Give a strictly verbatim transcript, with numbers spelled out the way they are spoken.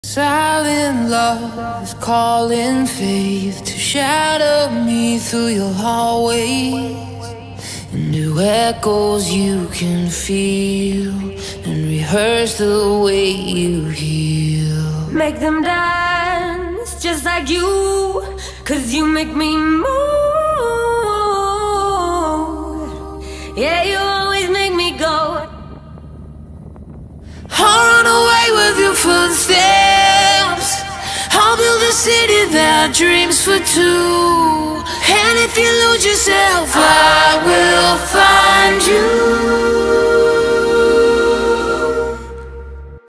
Silent love is calling faith to shadow me through your hallways, and new echoes you can feel, and rehearse the way you heal. Make them dance just like you, 'cause you make me move. Yeah, you always make me go. I'll run away with your footsteps. I'll build a city that dreams for two. And if you lose yourself, I will find you.